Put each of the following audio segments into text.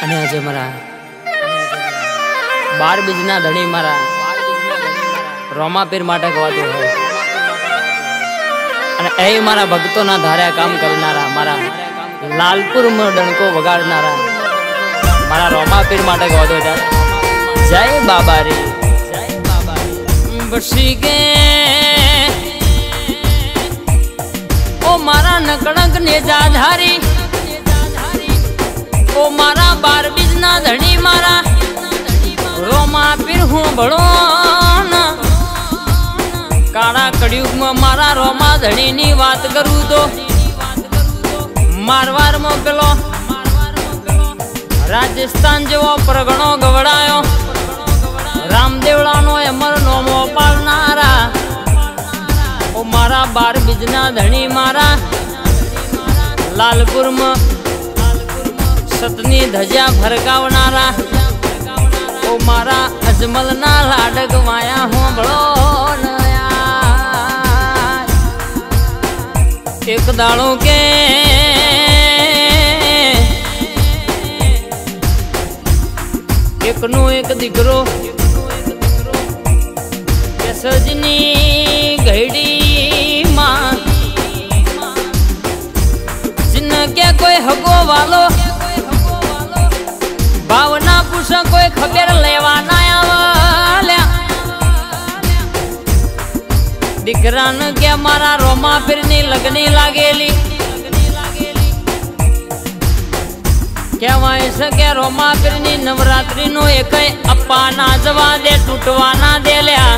અને આજે મારા 12 બીજના ધણી મારા રોમાપીર માટે ગવાતું હોય અને એ મારા ભક્તોના ધાર્યા કામ કરનારા મારા લાલપુરમાં ડણકો વગાડનારા મારા રોમાપીર માટે ગવાતો હોય જય બાબા રે જય બાબા બસી ગે ઓ મારા નકળંક ને જાધારી ઓ મારા 12 બીજના ધણી મારા રોમાપીર હું ભળો કાળા કળિયુગમાં મારા રોમા ધણીની વાત કરું તો મારવારમાં પેલો રાજસ્થાન જેવો પ્રગણો ગવડાયો રામદેવળાનો અમર નોમો પાળનારા ઓ મારા 12 બીજના ધણી મારા લાલપુરમાં સતની ધજા ફરકાવનારા ઓ મારા અજમલના લાડક વાયા હોંભળો એક દાડો કે એકનો એક દીકરો સજની ઘડી માં જિન કે કોઈ હગો વાલો ભાવના પૂછ કોઈ ખબર લેવા ના આવ્યા દીકરાને કે મારા રોમાપીરની લગની લાગેલી કહેવાય છે કે રોમાપીરની નવરાત્રીનો એકય અપ્પા ના જવા દે તૂટવા ના દે લ્યા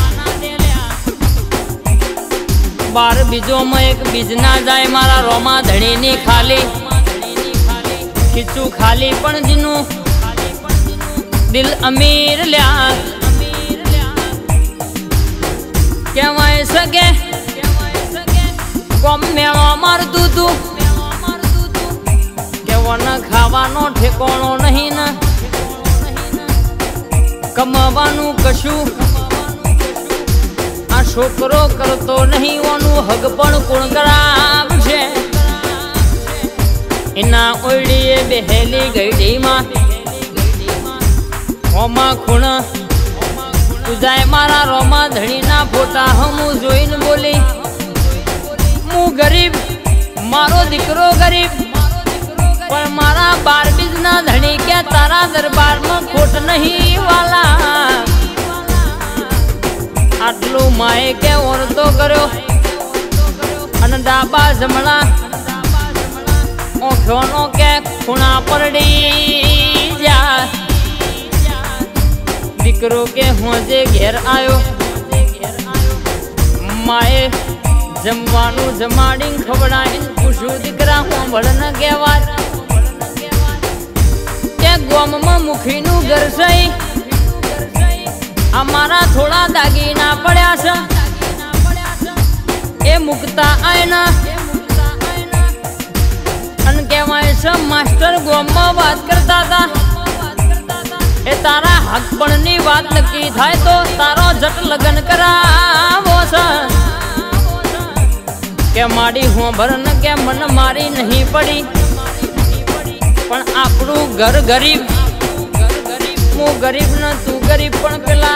12 બીજોમાં એક બીજ ના જાય મારા રોમા ધણીની ખાલી ખીચું ખાલી પણ જીનું દિલ અમીર લ્યા કહેવાય સકે કોમ મેળો મારતું તું કેવાનો ખાવાનો ઠેકોણો નહીં ને કમાવાનું કશું આ છોકરો કરતો નહીં ઓનું હગ પણ કોણ કરાવશે એના ઓરડીએ બેહેલી ગઈડીમાં હોમાં ખૂણ જાય મારા રોમા ધણીના ફોટા હું જોઈને બોલી હું ગરીબ મારો દીકરો ગરીબ પણ મારા 12 બીજના ધણી કે તારા દરબારમાં ખોટ નહીં વાલા આટલું માએ કે ઓરતો કર્યો અને ડાબા જમણા ઓખોનો કે ખૂણા પરડી જા દીકરો કે હોજે ઘેર આયો માએ જમવાનું જમાડીને ખવડાવીને પૂછ્યું દીકરા હું ભળન કહેવાય કે ગોમમાં મુખીનું ઘર સહી અમારા થોડા દાગીના પડ્યા છે એ મુકતા આયના અને કહેવાય છે માસ્ટર ગોમમાં વાત કરતા હતા એ તારા હકપણની વાત નક્કી થાય તો તારો જટ લગન કરાવો છે કે માડી હું ભરન કે મન મારી નહીં પડી પણ આપણું ઘર ગરીબ હું ગરીબ ને તું ગરીબ પણ પેલા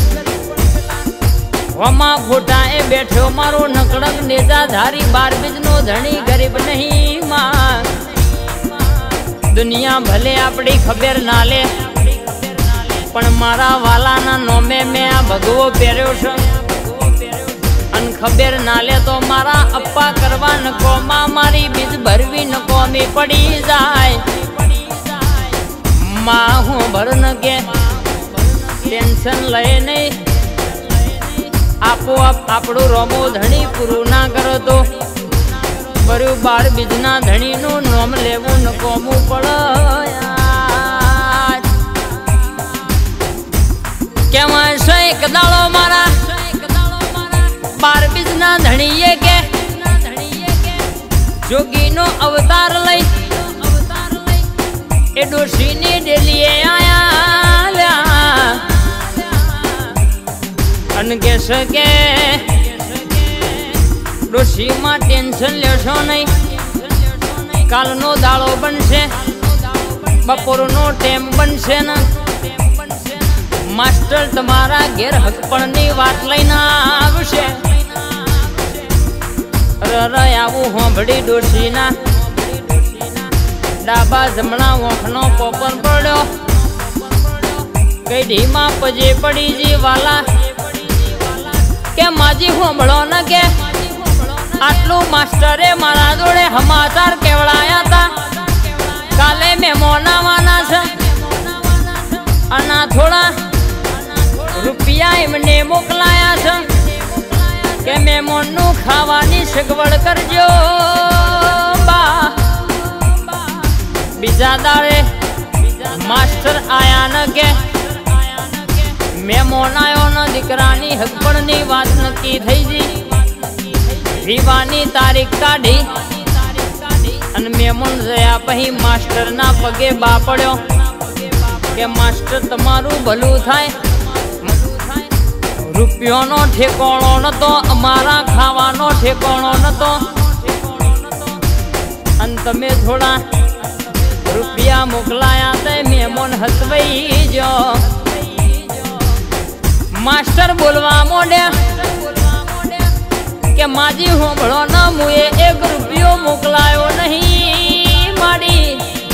હોમાં ફોટા એ બેઠો મારો નકળંક નેજાધારી 12 બીજનો ધણી ગરીબ નહીં માં દુનિયા ભલે આપણી ખબર ના લે પણ મારા વાલાના નોમે મેં આ ભગવો પહેર્યો છે અને ખબર ના લે તો મારા અપ્પા કરવા નકોમાં મારી બીજ ભરવી નકોમી પડી જાય માં હું ભરન કે ટેન્શન લઈ નહીં આપોઆપ આપણું રોમો ધણી પૂરું ના કરો તો બરું 12 બીજના ધણીનું નોમ લેવું નકોમું પડે કેવાય છે એક દાડો મારા 12 બીજના ધણીએ કે જોગીનો અવતાર લઈ એ ડોશીની ડેલીએ આયા અને કે છે કે ડોશીમાં ટેન્શન લેશો નહીં કાલનો દાડો બનશે બપોરનો ટેમ બનશે ને માસ્ટર તમારા ઘેર હકપણની વાત લઈને આવશે. આવું હોંભળી ડોશીના ડાબા જમણા વોખનો પોપર પડ્યો. કઈ ઢીમાં પજે પડી જી વાલા કે માજી હોંભળો ન કે આટલું માસ્ટરે મારા જોડે સમાચાર કેવડાયા હતા. કાલે મહેમાન આવવાના છે અને થોડા રૂપિયા એમને મોકલાયા છે કે મહેમાનનું ખાવાની સગવડ કરજો બા. બીજા દાડે માસ્ટર આયા ન કે મહેમાન આવ્યો ન દીકરાની હકપણની વાત નક્કી થઈ ગઈ. વિવાહની તારીખ કાઢી અને મહેમાન ગયા પછી માસ્ટરના પગે બા પડ્યો કે માસ્ટર તમારું ભલું થાય. રૂપિયોનો ઠેકોણો નતો, અમારા ખાવાનો ઠેકોણો નતો અને તમે થોડા રૂપિયા મોકલાયા તે મહેમાન હસવાઈ જો. માસ્ટર બોલવા મોડ્યા કે માજી હોંભળો ન મુએ 1 રૂપિયો મોકલાયો નહીં માડી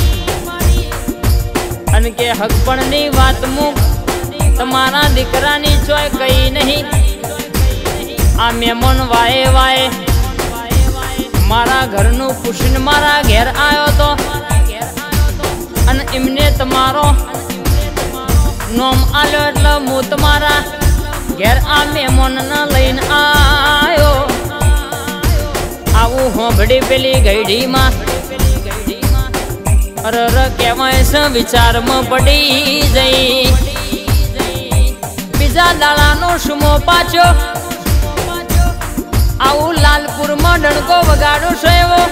અને કે હકપણની વાત મૂક તમારા દીકરાની ચોય કઈ નહીં. આ મહેમાન વાએ વાએ મારા ઘરનું પૂછીને મારા ઘેર આવ્યો તો અને એમને તમારો નોમ આલ્યો એટલે હું તમારા ઘેર આ મહેમાનને લઈને આવ્યો. આવું હોંભળી પેલી ગઈઢીમાં અરર કહેવાય છે વિચારમાં પડી જઈ. બીજા દાડાનો સુમો પાછો આવું લાલપુરમાં ડણકો વગાડો છે એવો.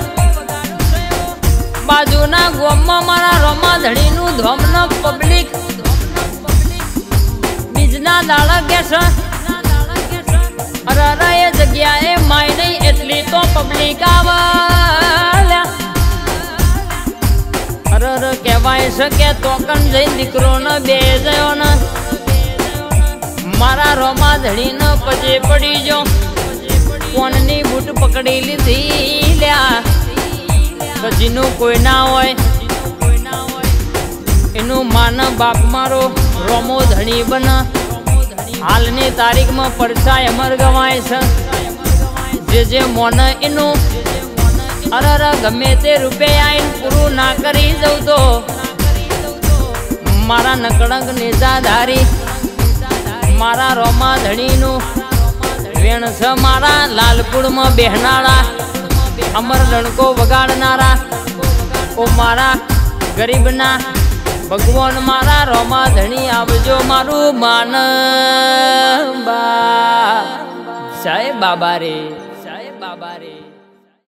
બાજુના ગામમાં મારા રોમા ધણીનું ધોમનો પબ્લિક બીજના દાડા કે છે અરર એ જગ્યાએ માય નહીં એટલી તો પબ્લિક આવે. અરર કહેવાય છે કે તોકન જઈને દીકરો ન બે જયો ને મારા રોમા ધણી ન પજે પડી જો. કોનની બૂટ પકડી લીધી લ્યા. કજીનું કોઈ ના હોય એનું માન બાપ મારો રોમો ધણી બને. હાલની તારીખમાં પરછાય અમર ગવાય છે. જે મોન એનું અરર ગમે તે રૂપિયા આઈને પૂરું ના કરી જવું તો મારા નકળંગ નેજાધારી મારા રોમા ધણીનું વેણ છે. મારા લાલપુરમાં બેહનારા અમર રણકો વગાડનારા ઓ મારા ગરીબના ભગવાન મારા રોમા ધણી આવજો મારું માન બા. જય બાબા રે, જય બાબા રે.